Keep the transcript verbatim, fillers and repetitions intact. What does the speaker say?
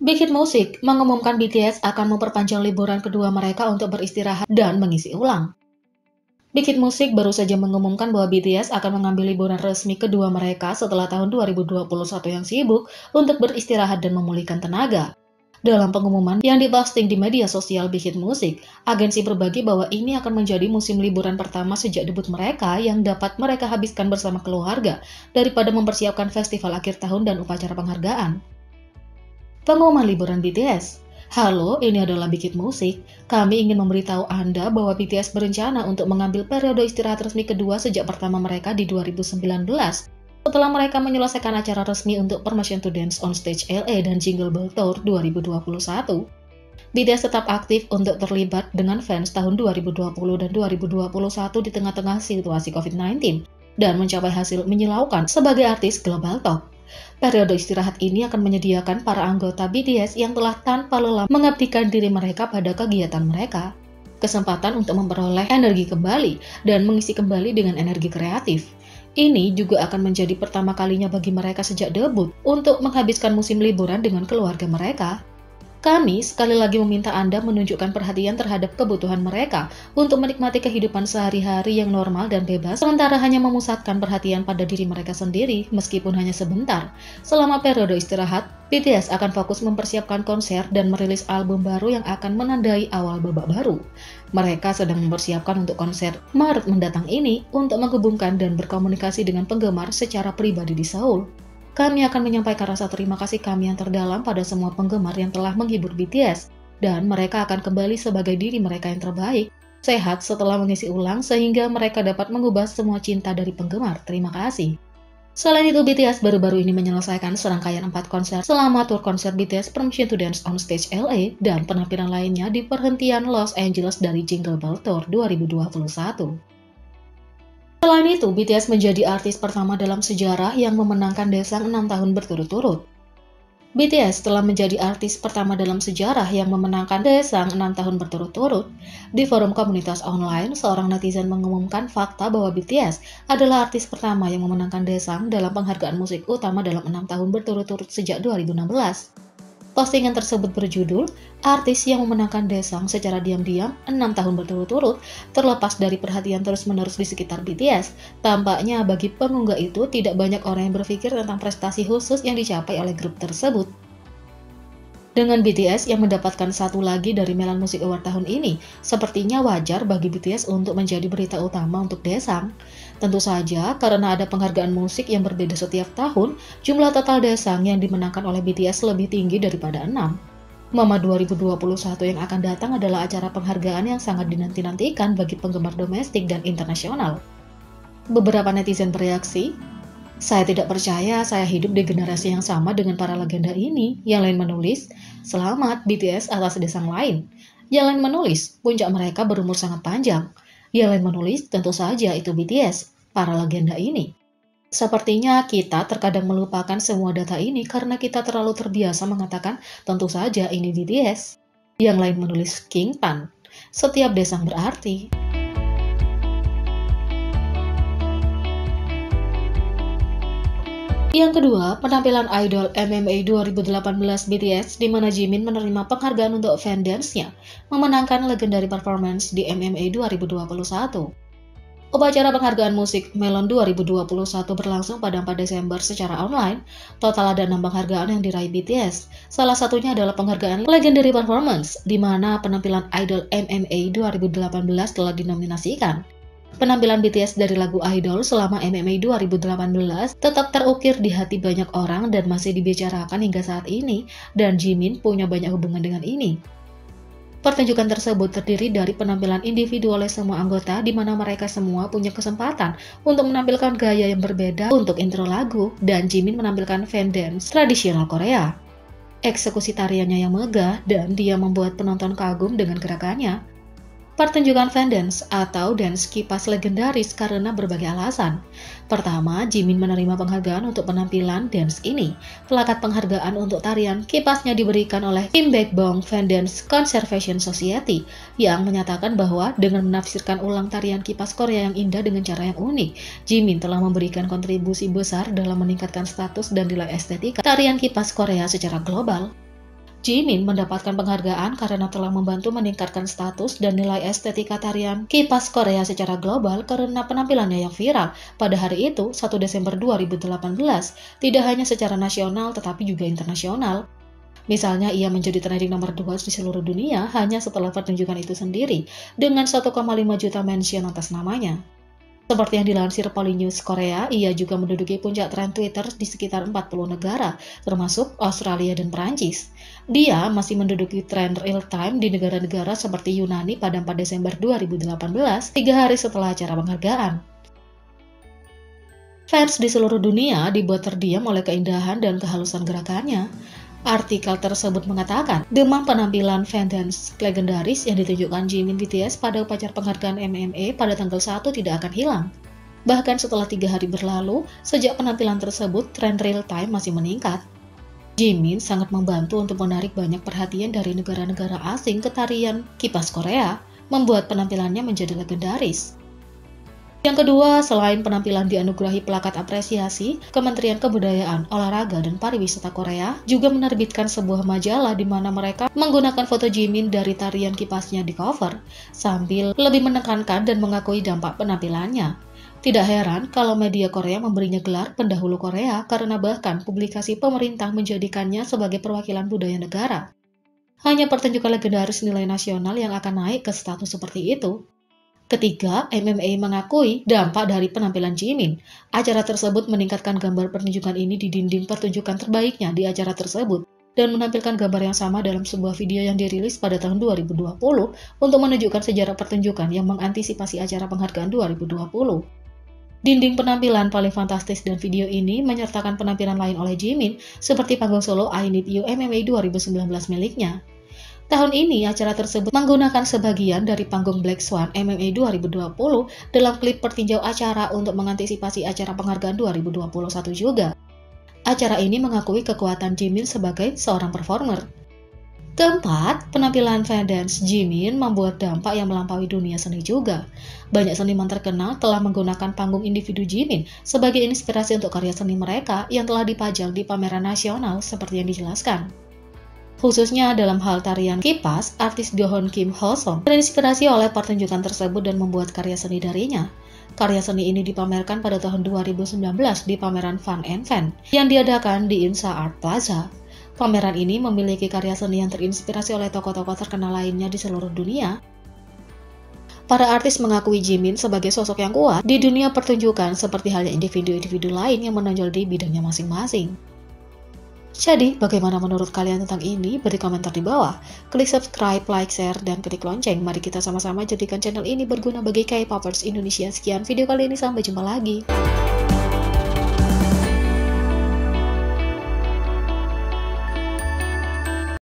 Big Hit Music mengumumkan B T S akan memperpanjang liburan kedua mereka untuk beristirahat dan mengisi ulang. Big Hit Music baru saja mengumumkan bahwa B T S akan mengambil liburan resmi kedua mereka setelah tahun dua ribu dua puluh satu yang sibuk untuk beristirahat dan memulihkan tenaga. Dalam pengumuman yang diposting di media sosial Big Hit Music, agensi berbagi bahwa ini akan menjadi musim liburan pertama sejak debut mereka yang dapat mereka habiskan bersama keluarga daripada mempersiapkan festival akhir tahun dan upacara penghargaan. Pengumuman liburan B T S. Halo, ini adalah Big Hit Music. Kami ingin memberitahu Anda bahwa B T S berencana untuk mengambil periode istirahat resmi kedua sejak pertama mereka di dua ribu sembilan belas. Setelah mereka menyelesaikan acara resmi untuk Permission to Dance on Stage L A dan Jingle Bell Tour dua ribu dua puluh satu. B T S tetap aktif untuk terlibat dengan fans tahun dua ribu dua puluh dan dua ribu dua puluh satu di tengah-tengah situasi covid sembilan belas dan mencapai hasil menyilaukan sebagai artis global top. Periode istirahat ini akan menyediakan para anggota B T S yang telah tanpa lelah mengabdikan diri mereka pada kegiatan mereka kesempatan untuk memperoleh energi kembali dan mengisi kembali dengan energi kreatif. Ini juga akan menjadi pertama kalinya bagi mereka sejak debut untuk menghabiskan musim liburan dengan keluarga mereka. Kami sekali lagi meminta Anda menunjukkan perhatian terhadap kebutuhan mereka untuk menikmati kehidupan sehari-hari yang normal dan bebas, sementara hanya memusatkan perhatian pada diri mereka sendiri meskipun hanya sebentar. Selama periode istirahat, B T S akan fokus mempersiapkan konser dan merilis album baru yang akan menandai awal babak baru. Mereka sedang mempersiapkan untuk konser Maret mendatang ini untuk menghubungkan dan berkomunikasi dengan penggemar secara pribadi di Seoul. Kami akan menyampaikan rasa terima kasih kami yang terdalam pada semua penggemar yang telah menghibur B T S, dan mereka akan kembali sebagai diri mereka yang terbaik, sehat setelah mengisi ulang sehingga mereka dapat mengubah semua cinta dari penggemar. Terima kasih. Selain itu, B T S baru-baru ini menyelesaikan serangkaian empat konser selama tur konser B T S Permission to Dance on Stage L A dan penampilan lainnya di perhentian Los Angeles dari Jingle Bell Tour dua ribu dua puluh satu. Selain itu, B T S menjadi artis pertama dalam sejarah yang memenangkan Daesang enam tahun berturut-turut. B T S telah menjadi artis pertama dalam sejarah yang memenangkan Daesang enam tahun berturut-turut. Di forum komunitas online, seorang netizen mengumumkan fakta bahwa B T S adalah artis pertama yang memenangkan Daesang dalam penghargaan musik utama dalam enam tahun berturut-turut sejak dua ribu enam belas. Postingan tersebut berjudul, artis yang memenangkan Daesang secara diam-diam enam tahun berturut-turut, terlepas dari perhatian terus-menerus di sekitar B T S. Tampaknya bagi pengunggah itu tidak banyak orang yang berpikir tentang prestasi khusus yang dicapai oleh grup tersebut. Dengan B T S yang mendapatkan satu lagi dari Melon Music Award tahun ini, sepertinya wajar bagi B T S untuk menjadi berita utama untuk Daesang. Tentu saja, karena ada penghargaan musik yang berbeda setiap tahun, jumlah total Daesang yang dimenangkan oleh B T S lebih tinggi daripada enam. Mama dua ribu dua puluh satu yang akan datang adalah acara penghargaan yang sangat dinanti-nantikan bagi penggemar domestik dan internasional. Beberapa netizen bereaksi, "Saya tidak percaya saya hidup di generasi yang sama dengan para legenda ini." Yang lain menulis, "Selamat B T S atas Daesang lain." Yang lain menulis, "Puncak mereka berumur sangat panjang." Yang lain menulis, "Tentu saja itu B T S, para legenda ini." Sepertinya kita terkadang melupakan semua data ini karena kita terlalu terbiasa mengatakan, "Tentu saja ini B T S." Yang lain menulis, "King Pan, setiap Daesang berarti." Yang kedua, penampilan idol M M A dua ribu delapan belas B T S di mana Jimin menerima penghargaan untuk fan dance-nya, memenangkan legendary performance di M M A dua ribu dua puluh satu. Upacara penghargaan musik Melon dua ribu dua puluh satu berlangsung pada empat Desember secara online. Total ada enam penghargaan yang diraih B T S. Salah satunya adalah penghargaan legendary performance, di mana penampilan idol M M A dua ribu delapan belas telah dinominasikan. Penampilan B T S dari lagu Idol selama M M A dua ribu delapan belas tetap terukir di hati banyak orang dan masih dibicarakan hingga saat ini, dan Jimin punya banyak hubungan dengan ini. Pertunjukan tersebut terdiri dari penampilan individu oleh semua anggota di mana mereka semua punya kesempatan untuk menampilkan gaya yang berbeda untuk intro lagu, dan Jimin menampilkan fan dance tradisional Korea. Eksekusi tariannya yang megah dan dia membuat penonton kagum dengan gerakannya. Pertunjukan fan dance atau dance kipas legendaris karena berbagai alasan. Pertama, Jimin menerima penghargaan untuk penampilan dance ini. Plakat penghargaan untuk tarian kipasnya diberikan oleh Kim Baekbong Fan Dance Conservation Society yang menyatakan bahwa dengan menafsirkan ulang tarian kipas Korea yang indah dengan cara yang unik, Jimin telah memberikan kontribusi besar dalam meningkatkan status dan nilai estetika tarian kipas Korea secara global. Jimin mendapatkan penghargaan karena telah membantu meningkatkan status dan nilai estetika tarian K-pop Korea secara global karena penampilannya yang viral pada hari itu, satu Desember dua ribu delapan belas, tidak hanya secara nasional tetapi juga internasional. Misalnya ia menjadi trending nomor dua di seluruh dunia hanya setelah pertunjukan itu sendiri, dengan satu koma lima juta mention atas namanya. Seperti yang dilansir Polynews Korea, ia juga menduduki puncak tren Twitter di sekitar empat puluh negara, termasuk Australia dan Perancis. Dia masih menduduki tren real-time di negara-negara seperti Yunani pada empat Desember dua ribu delapan belas, tiga hari setelah acara penghargaan. Fans di seluruh dunia dibuat terdiam oleh keindahan dan kehalusan gerakannya. Artikel tersebut mengatakan, demam penampilan fan dance legendaris yang ditunjukkan Jimin B T S pada upacara penghargaan M M A pada tanggal satu tidak akan hilang. Bahkan setelah tiga hari berlalu, sejak penampilan tersebut, tren real time masih meningkat. Jimin sangat membantu untuk menarik banyak perhatian dari negara-negara asing ke tarian K-pop Korea, membuat penampilannya menjadi legendaris. Yang kedua, selain penampilan dianugerahi plakat apresiasi, Kementerian Kebudayaan, Olahraga, dan Pariwisata Korea juga menerbitkan sebuah majalah di mana mereka menggunakan foto Jimin dari tarian kipasnya di cover, sambil lebih menekankan dan mengakui dampak penampilannya. Tidak heran kalau media Korea memberinya gelar pendahulu Korea karena bahkan publikasi pemerintah menjadikannya sebagai perwakilan budaya negara. Hanya pertunjukan legendaris nilai nasional yang akan naik ke status seperti itu. Ketiga, M M A mengakui dampak dari penampilan Jimin. Acara tersebut meningkatkan gambar pertunjukan ini di dinding pertunjukan terbaiknya di acara tersebut dan menampilkan gambar yang sama dalam sebuah video yang dirilis pada tahun dua ribu dua puluh untuk menunjukkan sejarah pertunjukan yang mengantisipasi acara penghargaan dua ribu dua puluh. Dinding penampilan paling fantastis dan video ini menyertakan penampilan lain oleh Jimin seperti panggung solo I Need You M M A dua ribu sembilan belas miliknya. Tahun ini, acara tersebut menggunakan sebagian dari panggung Black Swan M M A dua ribu dua puluh dalam klip pertinjau acara untuk mengantisipasi acara penghargaan dua ribu dua puluh satu juga. Acara ini mengakui kekuatan Jimin sebagai seorang performer. Keempat, penampilan fan dance Jimin membuat dampak yang melampaui dunia seni juga. Banyak seniman terkenal telah menggunakan panggung individu Jimin sebagai inspirasi untuk karya seni mereka yang telah dipajang di pameran nasional seperti yang dijelaskan. Khususnya dalam hal tarian K-pop, artis Dohon Kim Ho-sung terinspirasi oleh pertunjukan tersebut dan membuat karya seni darinya. Karya seni ini dipamerkan pada tahun dua ribu sembilan belas di pameran Fun and Fan yang diadakan di Insa Art Plaza. Pameran ini memiliki karya seni yang terinspirasi oleh tokoh-tokoh terkenal lainnya di seluruh dunia. Para artis mengakui Jimin sebagai sosok yang kuat di dunia pertunjukan seperti halnya individu-individu lain yang menonjol di bidangnya masing-masing. Jadi, bagaimana menurut kalian tentang ini? Beri komentar di bawah. Klik subscribe, like, share, dan klik lonceng. Mari kita sama-sama jadikan channel ini berguna bagi K-popers Indonesia. Sekian video kali ini, sampai jumpa lagi.